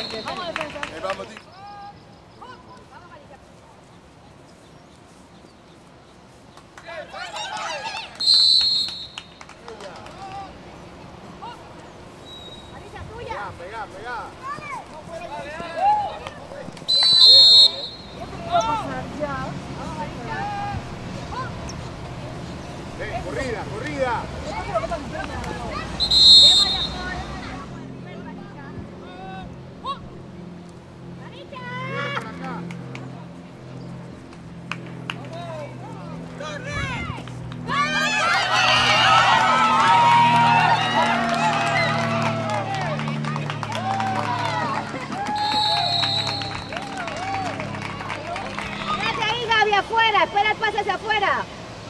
Vamos, defensa. Vamos, tío. Pegá, pegá. Ven, corrida, corrida. Afuera, espera el pase hacia afuera.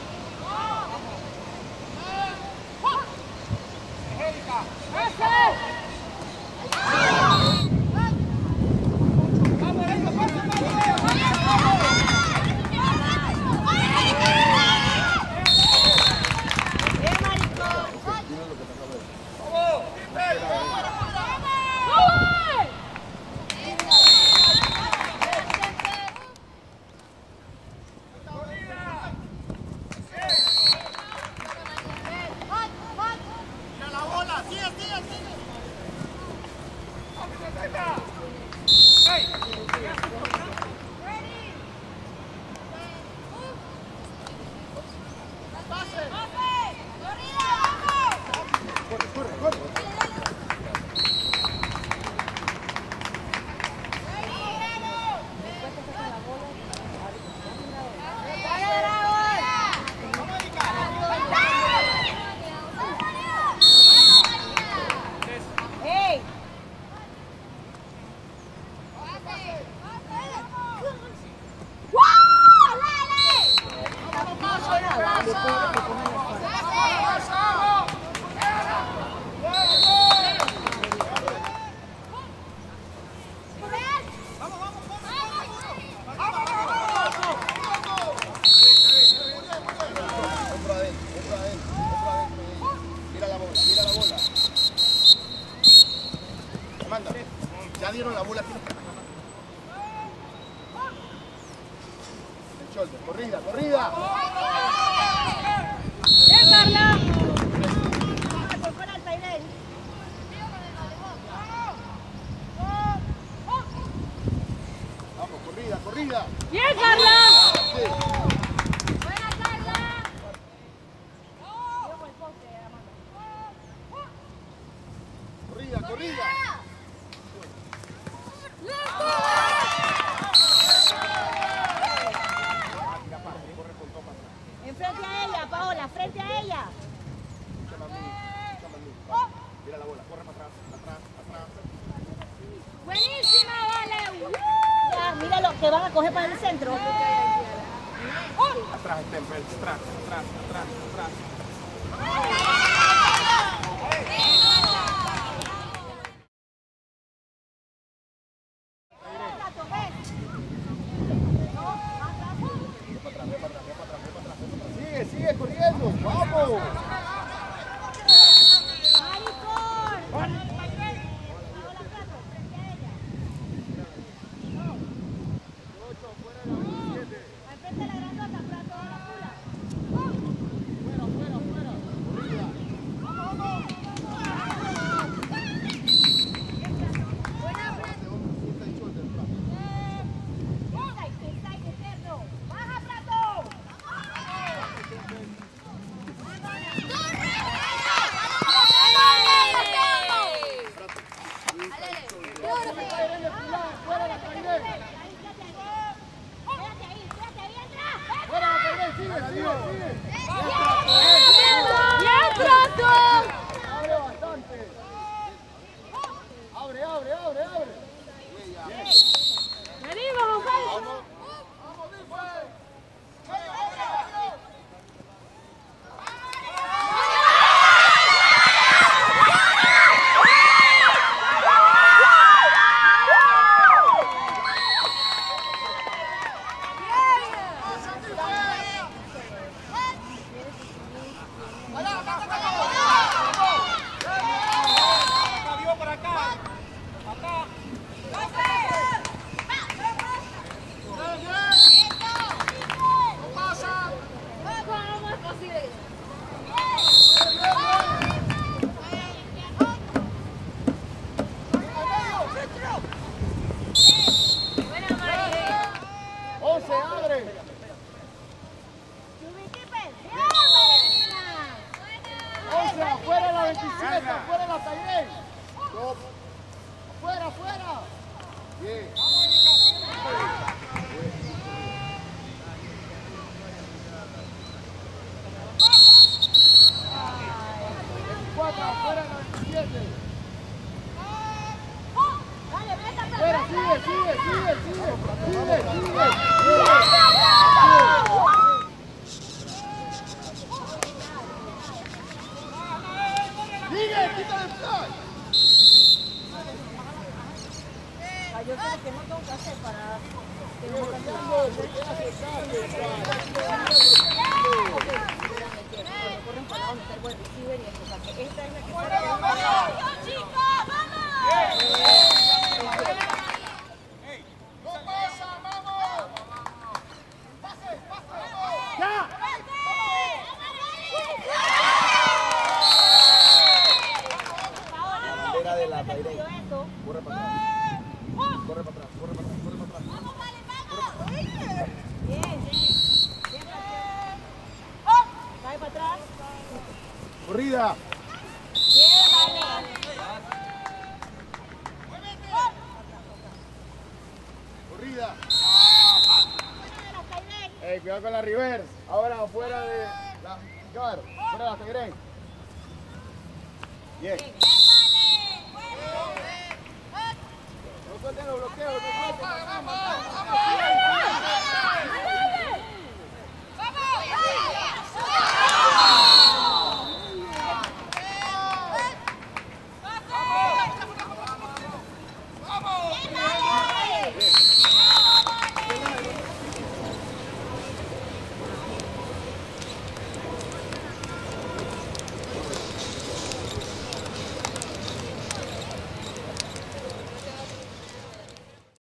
Ya dieron la bola aquí. El shoulder, corrida, corrida. ¡Bien, Carla! Vamos, corrida, corrida. ¡Bien, Carla! ¡Buena, Carla! Corrida, corrida. Enfrente a ella, Paola, frente a ella. Mira la bola, corre para atrás, atrás. Buenísima, vale. Ya, míralo, que van a coger para el centro. Atrás, Stempel, atrás. Sigue corriendo, vamos. Bien. Cuatro, afuera, 97. Dale, vete, Fuera, sigue. Sigue, quita el fly. Ay, yo creo que no tengo que hacer para que no me corren para abajo, meter buen receiver y eso. Esta es la que ¡vamos, chicos! ¡Vamos! ¡No pasa, vamos! ¡Pase! ¡Ya! Era de la Tairén. Corre para atrás. Corre para atrás. Bien. Cae para atrás. Corrida. Bien, vale. Corrida. Cuidado con la reverse. Ahora fuera de la guard. Fuera de la Tairén. Bien. No suelten los bloqueos. No suelten.